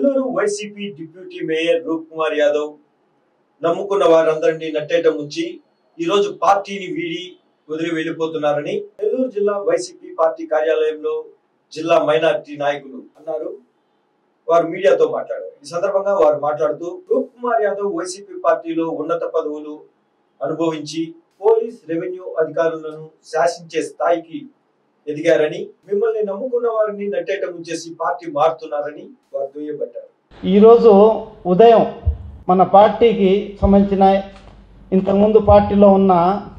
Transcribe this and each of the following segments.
Nellore YCP deputy mayor Roop Kumar Yadav నమ్ముకున్న వారందరినీ నట్టేట ముంచి ఈ రోజు పార్టీని వీడి వదిలి వెళ్లిపోతున్నారని నెల్లూరు జిల్లా వైసీపీ పార్టీ కార్యాలయంలో జిల్లా మైనారిటీ నాయకులు అన్నారు. వారు మీడియాతో మాట్లాడారు. ఈ సందర్భంగా వారు మాట్లాడుతూ రూప్ కుమార్ యాదవ్ వైసీపీ పార్టీలో ఉన్నత పదవులు అనుభవించి పోలీస్ రెవెన్యూ అధికారులను శాసించే స్థాయికి ఎదిగారని, మిమ్మల్ని నమ్ముకున్న వారిని నట్టేట ముంచేసి పార్టీ మారుతున్నారని వారు దుయ్యబట్టారు. ఈరోజు ఉదయం మన పార్టీకి సంబంధించిన ఇంతకుముందు పార్టీలో ఉన్న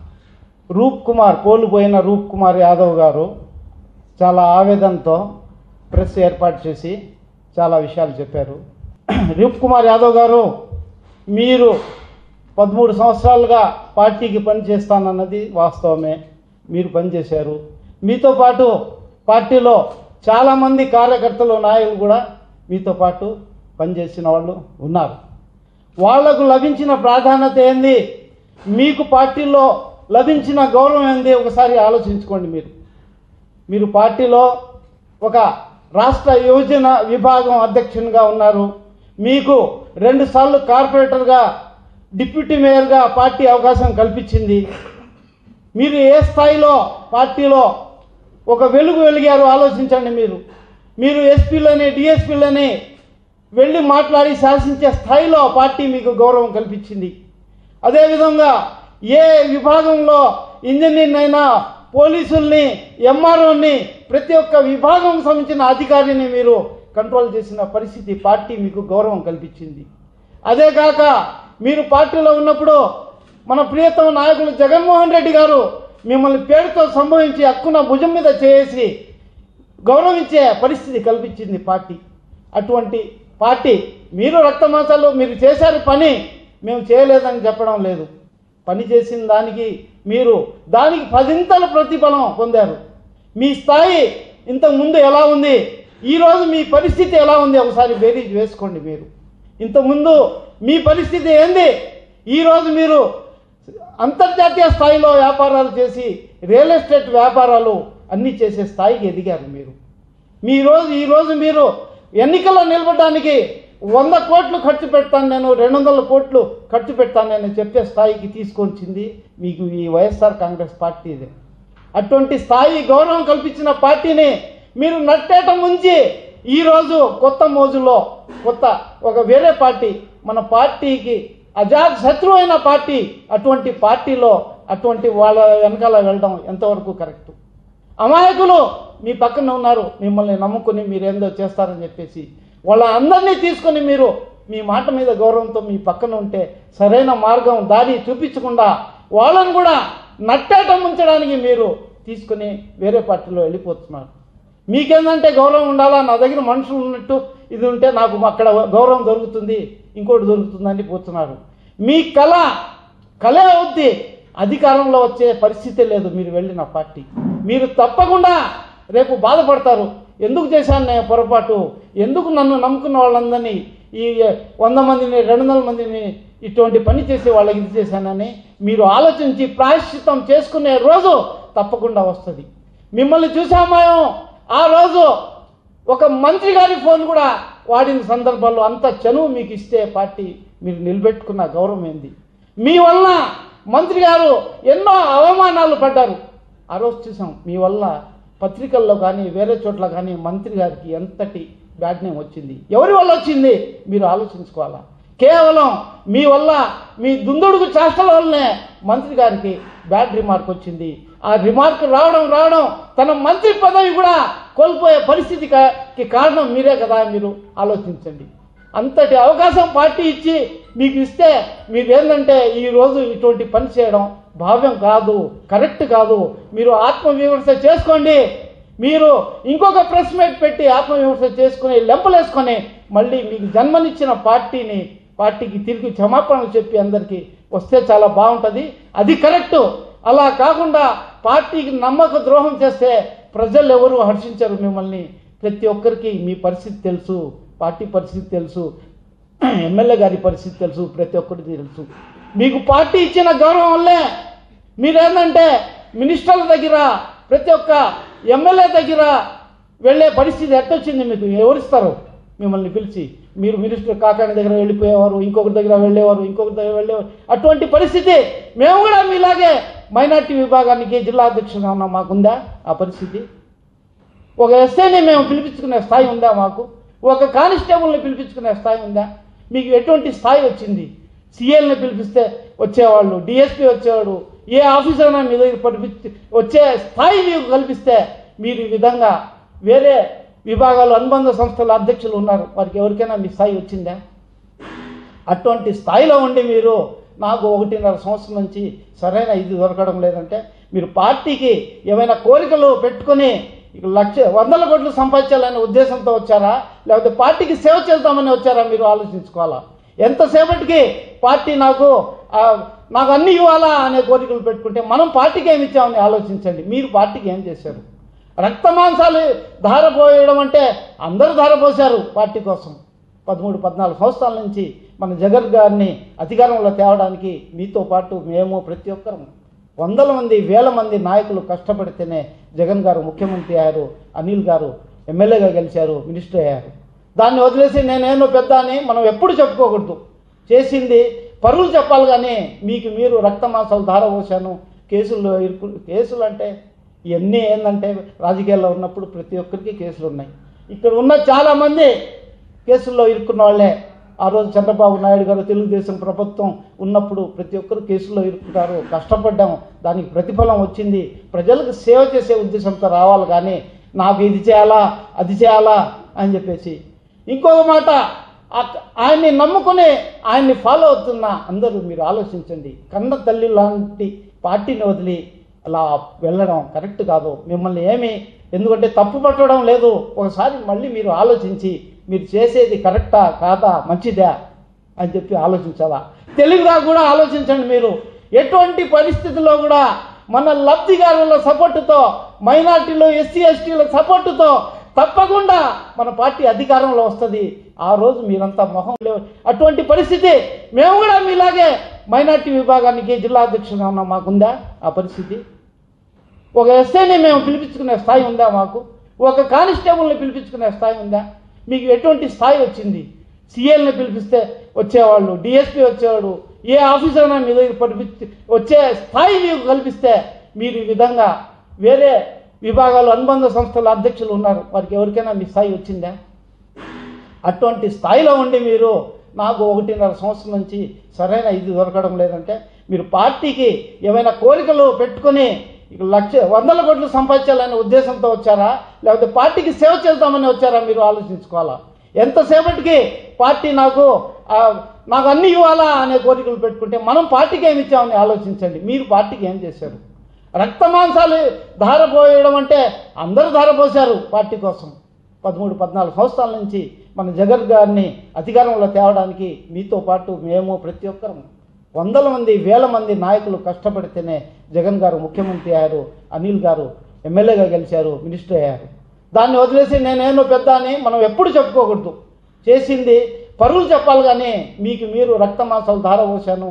పోలుపోయిన రూప్ కుమార్ యాదవ్ గారు చాలా ఆవేదనతో ప్రెస్ ఏర్పాటు చేసి చాలా విషయాలు చెప్పారు. రూప్ కుమార్ యాదవ్ గారు, మీరు 13 సంవత్సరాలుగా పార్టీకి పనిచేస్తానన్నది వాస్తవమే. మీరు పనిచేశారు. మీతో పాటు పార్టీలో చాలామంది కార్యకర్తలు, నాయకులు కూడా మీతో పాటు పనిచేసిన వాళ్ళు ఉన్నారు. వాళ్లకు లభించిన ప్రాధాన్యత ఏంది, మీకు పార్టీలో లభించిన గౌరవం ఏంది ఒకసారి ఆలోచించుకోండి. మీరు పార్టీలో ఒక రాష్ట్ర యోజన విభాగం అధ్యక్షునిగా ఉన్నారు. మీకు 2 సార్లు కార్పొరేటర్గా, డిప్యూటీ మేయర్గా పార్టీ అవకాశం కల్పించింది. మీరు ఏ స్థాయిలో పార్టీలో ఒక వెలిగారు ఆలోచించండి. మీరు ఎస్పీలని, డిఎస్పీలని వెళ్ళి మాట్లాడి శాసించే స్థాయిలో పార్టీ మీకు గౌరవం కల్పించింది. అదేవిధంగా ఏ విభాగంలో ఇంజనీర్నైనా, పోలీసుల్ని, ఎంఆర్ఓని, ప్రతి ఒక్క విభాగం సంబంధించిన అధికారిని మీరు కంట్రోల్ చేసిన పరిస్థితి పార్టీ మీకు గౌరవం కల్పించింది. అదే కాక మీరు పార్టీలో ఉన్నప్పుడు మన ప్రియతమ నాయకులు జగన్మోహన్ రెడ్డి గారు మిమ్మల్ని పేరుతో సంభవించి హక్కున భుజం మీద చేసి గౌరవించే పరిస్థితి కల్పించింది పార్టీ. అటువంటి పార్టీ మీరు రక్తమాసాలు మీరు చేశారు పని, మేము చేయలేదని చెప్పడం లేదు. పని చేసిన దానికి మీరు దానికి 10 ప్రతిఫలం పొందారు. మీ స్థాయి ఇంతకుముందు ఎలా ఉంది, ఈరోజు మీ పరిస్థితి ఎలా ఉంది ఒకసారి బేరీజ్ వేసుకోండి. మీరు ఇంతకుముందు మీ పరిస్థితి ఏంది, ఈరోజు మీరు అంతర్జాతీయ స్థాయిలో వ్యాపారాలు చేసి రియల్ ఎస్టేట్ వ్యాపారాలు అన్నీ చేసే స్థాయికి ఎదిగారు. ఈరోజు మీరు ఎన్నికల్లో నిలబడడానికి 100 కోట్లు ఖర్చు పెడతాను, నేను 200 కోట్లు ఖర్చు పెడతాను నేను చెప్పే స్థాయికి తీసుకొచ్చింది మీకు ఈ వైఎస్ఆర్ కాంగ్రెస్ పార్టీ. ఇదే అటువంటి స్థాయి గౌరవం కల్పించిన పార్టీని మీరు నట్టేట ముంచి ఈరోజు కొత్త మోజులో ఒక వేరే పార్టీ, మన పార్టీకి అజాత్ శత్రువు అయిన పార్టీ, అటువంటి పార్టీలో అటువంటి వాళ్ళ వెనకాల వెళ్ళడం ఎంతవరకు కరెక్ట్? అమాయకులు మీ పక్కన ఉన్నారు, మిమ్మల్ని నమ్ముకుని మీరేందో చేస్తారని చెప్పేసి వాళ్ళ అందరినీ తీసుకొని మీరు మీ మాట మీద గౌరవంతో మీ పక్కన ఉంటే సరైన మార్గం దారి చూపించకుండా వాళ్ళని కూడా నట్టేట ముంచడానికి మీరు తీసుకుని వేరే పార్టీలో వెళ్ళిపోతున్నారు. మీకేందంటే గౌరవం ఉండాలా, నా దగ్గర మనుషులు ఉన్నట్టు ఇది ఉంటే నాకు అక్కడ గౌరవం దొరుకుతుంది, ఇంకోటి దొరుకుతుందని పోతున్నారు. మీ కళే అవుద్ది, అధికారంలో వచ్చే పరిస్థితి లేదు మీరు వెళ్ళిన పార్టీ. మీరు తప్పకుండా రేపు బాధపడతారు. ఎందుకు చేశాను నేను పొరపాటు, ఎందుకు నన్ను నమ్ముకున్న వాళ్ళందరినీ ఈ 100 మందిని 200 మందిని ఇటువంటి పని చేసే వాళ్ళకి ఇది చేశానని మీరు ఆలోచించి ప్రాయశ్చిత్తం చేసుకునే రోజు తప్పకుండా వస్తుంది. మిమ్మల్ని చూసామో ఆ రోజు ఒక మంత్రి గారి ఫోన్ కూడా వాడిన సందర్భాల్లో అంత చనువు మీకు ఇస్తే పార్టీ మీరు నిలబెట్టుకున్న గౌరవం ఏంది? మీ వల్ల మంత్రి గారు ఎన్నో అవమానాలు పడ్డారు. ఆ రోజు చూసాం. మీ వల్ల పత్రికల్లో కానీ వేరే చోట్ల కానీ మంత్రి గారికి ఎంతటి బ్యాడ్ నేమ్ వచ్చింది. ఎవరి వల్ల వచ్చింది మీరు ఆలోచించుకోవాలా. కేవలం మీ వల్ల, మీ దుందుడుకు చేష్టల వల్లనే మంత్రి గారికి బ్యాడ్ రిమార్క్ వచ్చింది. ఆ రిమార్క్ రావడం తన మంత్రి పదవి కూడా కోల్పోయే పరిస్థితికి కారణం మీరే కదా. మీరు ఆలోచించండి. అంతటి అవకాశం పార్టీ ఇచ్చి మీకు ఇస్తే మీరేంటంటే ఈరోజు ఇటువంటి పని చేయడం భావ్యం కాదు, కరెక్ట్ కాదు. మీరు ఆత్మవిమర్శ చేసుకోండి. మీరు ఇంకొక ప్రెస్ మీట్ పెట్టి ఆత్మవిమర్శ చేసుకుని లెంపలేసుకొని మళ్ళీ మీకు జన్మనిచ్చిన పార్టీకి తిరిగి క్షమాపణలు చెప్పి అందరికీ వస్తే చాలా బాగుంటుంది. అది కరెక్టు. అలా కాకుండా పార్టీకి నమ్మక ద్రోహం చేస్తే ప్రజలు ఎవరు హర్షించరు మిమ్మల్ని. ప్రతి ఒక్కరికి మీ పరిస్థితి తెలుసు, పార్టీ పరిస్థితి తెలుసు, ఎమ్మెల్యే గారి పరిస్థితి తెలుసు, ప్రతి ఒక్కరికి తెలుసు. మీకు పార్టీ ఇచ్చిన గౌరవం వల్లే మీరేంటంటే మినిస్టర్ల దగ్గర, ప్రతి ఒక్క ఎమ్మెల్యే దగ్గర వెళ్ళే పరిస్థితి ఎట్టొచ్చింది? మీకు ఎవరిస్తారు? మిమ్మల్ని పిలిచి మీరు మినిస్టర్ కాకాని దగ్గర వెళ్ళిపోయేవారు, ఇంకొకరి దగ్గర వెళ్ళేవారు, ఇంకొకరి దగ్గర వెళ్ళేవారు. అటువంటి పరిస్థితి మేము కూడా మీలాగే మైనార్టీ విభాగానికి జిల్లా అధ్యక్షులుగా ఉన్నాం. మాకుందా ఆ పరిస్థితి? ఒక ఎస్ఐని మేము పిలిపించుకునే స్థాయి ఉందా మాకు? ఒక కానిస్టేబుల్ని పిలిపించుకునే స్థాయి ఉందా? మీకు ఎటువంటి స్థాయి వచ్చింది? సిఎల్ని పిలిపిస్తే వచ్చేవాళ్ళు, డిఎస్పీ వచ్చేవాడు, ఏ ఆఫీసర్ అయినా మీ దగ్గర పంపించి వచ్చే స్థాయి మీకు కల్పిస్తే మీరు ఈ విధంగా వేరే విభాగాలు అనుబంధ సంస్థల అధ్యక్షులు ఉన్నారు, వారికి ఎవరికైనా మీ స్థాయి వచ్చిందా? అటువంటి స్థాయిలో ఉండి మీరు నాకు 1.5 సంవత్సరం నుంచి సరైన ఇది దొరకడం లేదంటే మీరు పార్టీకి ఏమైనా కోరికలు పెట్టుకొని 100 కోట్లు సంపాదించాలనే ఉద్దేశంతో వచ్చారా, లేకపోతే పార్టీకి సేవ చేద్దామని వచ్చారా? మీరు ఆలోచించుకోవాలా. ఎంతసేపటికి పార్టీ నాకు అన్ని ఇవ్వాలా అనే కోరికలు పెట్టుకుంటే మనం పార్టీకి ఏమి ఇచ్చామని ఆలోచించండి. మీరు పార్టీకి ఏం చేశారు? రక్తమాంసాలు ధారపోయడం అంటే అందరూ ధారపోశారు పార్టీ కోసం. 13-14 సంవత్సరాల నుంచి మన జగన్ గారిని అధికారంలో తేవడానికి మీతో పాటు మేము ప్రతి ఒక్కరం 100 మంది 1000 మంది నాయకులు కష్టపడితేనే జగన్ గారు ముఖ్యమంత్రి అయ్యారు, అనిల్ గారు ఎమ్మెల్యేగా గెలిచారు, మినిస్టర్ అయ్యారు. దాన్ని వదిలేసి నేనేనో పెద్ద అని మనం ఎప్పుడు చెప్పుకోకూడదు. చేసింది పరువులు చెప్పాలి, కానీ మీకు మీరు రక్తమాంసాలు ధారపోసాను, కేసులు అంటే ఇవన్నీ ఏంటంటే రాజకీయాల్లో ఉన్నప్పుడు ప్రతి ఒక్కరికి కేసులు ఉన్నాయి. ఇక్కడ ఉన్న చాలామంది కేసుల్లో ఇరుక్కున్న వాళ్ళే. ఆ రోజు చంద్రబాబు నాయుడు గారు తెలుగుదేశం ప్రభుత్వం ఉన్నప్పుడు ప్రతి ఒక్కరు కేసుల్లో ఇరుక్కుంటారు. కష్టపడ్డాం, దానికి ప్రతిఫలం వచ్చింది. ప్రజలకు సేవ చేసే ఉద్దేశంతో రావాలి, కానీ నాకు ఇది చేయాలా అది చేయాలా అని చెప్పేసి. ఇంకొక మాట, ఆయన్ని నమ్ముకుని ఆయన్ని ఫాలో అవుతున్న అందరూ మీరు ఆలోచించండి. కన్న తల్లి లాంటి పార్టీని వదిలి అలా వెళ్ళడం కరెక్ట్ కాదు. మిమ్మల్ని ఎందుకంటే తప్పు పట్టడం లేదు. ఒకసారి మళ్ళీ మీరు ఆలోచించి మీరు చేసేది కరెక్టా కాదా, మంచిదా అని చెప్పి ఆలోచించాలా. తెలివిగా కూడా ఆలోచించండి. మీరు ఎటువంటి పరిస్థితుల్లో కూడా మన లబ్ధిదారుల సపోర్టుతో, మైనార్టీలో ఎస్సీ ఎస్టీల సపోర్టుతో తప్పకుండా మన పార్టీ అధికారంలో వస్తుంది. ఆ రోజు మీరంతా మొహం లేవు. అటువంటి పరిస్థితి మేము కూడా మీలాగే మైనార్టీ విభాగానికి జిల్లా అధ్యక్షులుగా ఉన్నాం. మాకుందా ఆ పరిస్థితి? ఒక ఎస్ఐని మేము పిలిపించుకునే స్థాయి ఉందా మాకు? ఒక కానిస్టేబుల్ని పిలిపించుకునే స్థాయి ఉందా? మీకు ఎటువంటి స్థాయి వచ్చింది? సిఎల్ని పిలిపిస్తే వచ్చేవాళ్ళు, డిఎస్పీ వచ్చేవాడు, ఏ ఆఫీసర్ అయినా మీ దగ్గర పంపించి వచ్చే స్థాయి మీకు కల్పిస్తే మీరు ఈ విధంగా వేరే విభాగాలు అనుబంధ సంస్థల అధ్యక్షులు ఉన్నారు, వారికి ఎవరికైనా మీ స్థాయి వచ్చిందా? అటువంటి స్థాయిలో ఉండి మీరు నాకు 1.5 సంవత్సరం నుంచి సరైన ఇది దొరకడం లేదంటే మీరు పార్టీకి ఏమైనా కోరికలు పెట్టుకొని 100 కోట్లు సంపాదించాలనే ఉద్దేశంతో వచ్చారా, లేకపోతే పార్టీకి సేవ చేద్దామని వచ్చారా? మీరు ఆలోచించుకోవాలా. ఎంతసేపటికి పార్టీ నాకు అన్ని ఇవ్వాలా అనే కోరికలు పెట్టుకుంటే మనం పార్టీకి ఏమి ఇచ్చామని ఆలోచించండి. మీరు పార్టీకి ఏం చేశారు? రక్తమాంసాలు ధారపోయడం అంటే అందరూ ధారపోశారు పార్టీ కోసం. 13-14 సంవత్సరాల నుంచి మన జగన్ గారిని అధికారంలో తేవడానికి మీతో పాటు మేము ప్రతి ఒక్కరం 100 మంది 1000 మంది నాయకులు కష్టపడితేనే జగన్ గారు ముఖ్యమంత్రి అయ్యారు, అనిల్ గారు ఎమ్మెల్యేగా గెలిచారు, మినిస్టర్ అయ్యారు. దాన్ని వదిలేసి నేనేనో పెద్ద అని మనం ఎప్పుడు చెప్పుకోకూడదు. చేసింది పరువులు చెప్పాలి, కానీ మీకు మీరు రక్తమాంసాలు ధారపోసాను,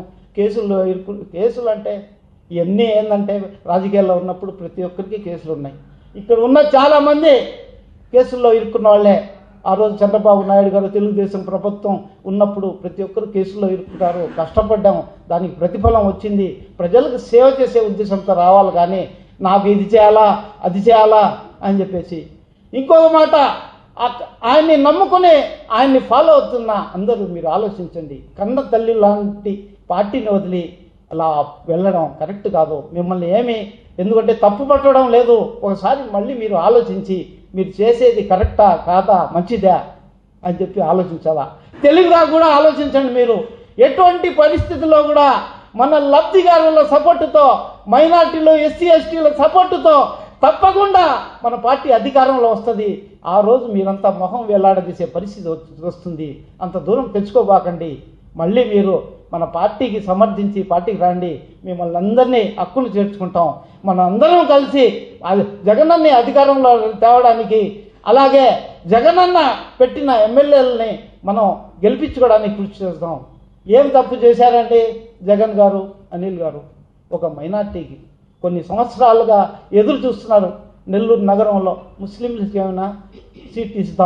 కేసులు అంటే ఇవన్నీ ఏంటంటే రాజకీయాల్లో ఉన్నప్పుడు ప్రతి ఒక్కరికి కేసులు ఉన్నాయి. ఇక్కడ ఉన్న చాలామంది కేసుల్లో ఇరుక్కున్న వాళ్ళే. ఆ రోజు చంద్రబాబు నాయుడు గారు తెలుగుదేశం ప్రభుత్వం ఉన్నప్పుడు ప్రతి ఒక్కరు కేసుల్లో ఇరుక్కుంటారు. కష్టపడ్డాం, దానికి ప్రతిఫలం వచ్చింది. ప్రజలకు సేవ చేసే ఉద్దేశంతో రావాలి, కానీ నాకు ఇది చేయాలా అది చేయాలా అని చెప్పేసి. ఇంకొక మాట, ఆయన్ని నమ్ముకుని ఆయన్ని ఫాలో అవుతున్న అందరూ మీరు ఆలోచించండి. కన్న తల్లి లాంటి పార్టీని వదిలి అలా వెళ్ళడం కరెక్ట్ కాదు. మిమ్మల్ని ఎందుకంటే తప్పు పట్టడం లేదు. ఒకసారి మళ్ళీ మీరు ఆలోచించి మీరు చేసేది కరెక్టా కాదా, మంచిదా అని చెప్పి ఆలోచించాలా. తెలివిగా కూడా ఆలోచించండి. మీరు ఎటువంటి పరిస్థితుల్లో కూడా మన లబ్ధిదారుల సపోర్టుతో, మైనార్టీలో ఎస్సీ ఎస్టీల సపోర్టుతో తప్పకుండా మన పార్టీ అధికారంలో వస్తుంది. ఆ రోజు మీరంతా మొహం వేలాడదీసే పరిస్థితి వస్తుంది. అంత దూరం తెచ్చుకోబాకండి. మళ్ళీ మీరు మన పార్టీకి సమర్థించి పార్టీకి రండి. మిమ్మల్ని అందరినీ హక్కులు చేర్చుకుంటాం. మన అందరం కలిసి జగనన్ని అధికారంలో తేవడానికి, అలాగే జగనన్న పెట్టిన ఎమ్మెల్యేలని మనం గెలిపించుకోవడానికి కృషి చేస్తాం. ఏం తప్పు చేశారండి జగన్ గారు, అనిల్ గారు? ఒక మైనార్టీకి కొన్ని సంవత్సరాలుగా ఎదురు చూస్తున్నారు. నెల్లూరు నగరంలో ముస్లింలకు ఏమైనా సీట్ ఇస్తాం,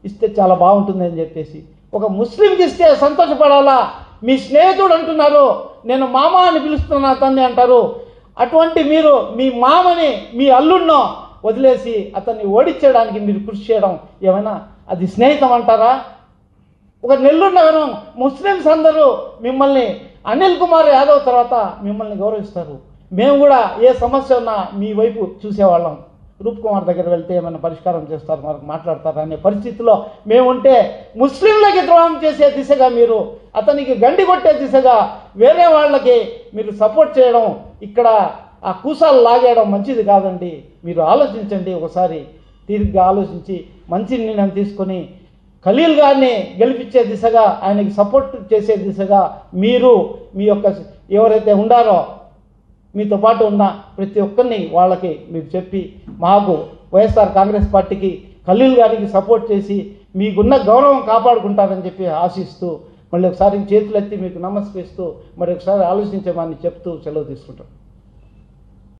ఇస్తే చాలా బాగుంటుంది అని చెప్పేసి. ఒక ముస్లింకి ఇస్తే సంతోషపడాలా? మీ స్నేహితుడు అంటున్నారు, నేను మామ అని పిలుస్తున్నా అతన్ని అంటారు. అటువంటి మీరు మీ మామని, మీ అల్లుడినో వదిలేసి అతన్ని ఓడించడానికి మీరు కృషి చేయడం ఏమైనా అది స్నేహితం అంటారా? ఒక నెల్లూరు నగరం ముస్లిమ్స్ అందరూ మిమ్మల్ని అనిల్ కుమార్ యాదవ్ తర్వాత మిమ్మల్ని గౌరవిస్తారు. మేము కూడా ఏ సమస్య ఉన్నా మీ వైపు చూసేవాళ్ళం. రూప్ కుమార్ దగ్గర వెళ్తే ఏమైనా పరిష్కారం చేస్తారు, మనకు మాట్లాడతారు అనే పరిస్థితిలో మేముంటే ముస్లింలకి ద్రోహం చేసే దిశగా మీరు, అతనికి గండి కొట్టే దిశగా వేరే వాళ్ళకి మీరు సపోర్ట్ చేయడం, ఇక్కడ ఆ కూసాలు లాగేయడం మంచిది కాదండి. మీరు ఆలోచించండి, ఒకసారి తీరిగ్గా ఆలోచించి మంచి నిర్ణయం తీసుకొని ఖలీల్ గారిని గెలిపించే దిశగా, ఆయనకి సపోర్ట్ చేసే దిశగా మీరు మీ యొక్క ఎవరైతే ఉండారో మీతో పాటు ఉన్న ప్రతి ఒక్కరిని వాళ్ళకి మీరు చెప్పి మాకు వైఎస్ఆర్ కాంగ్రెస్ పార్టీకి ఖలీల్ గారికి సపోర్ట్ చేసి మీకున్న గౌరవం కాపాడుకుంటారని చెప్పి ఆశిస్తూ మళ్ళీ ఒకసారి చేతులెత్తి మీకు నమస్కరిస్తూ మరి ఒకసారి ఆలోచించమని చెప్తూ సెలవు తీసుకుంటాం.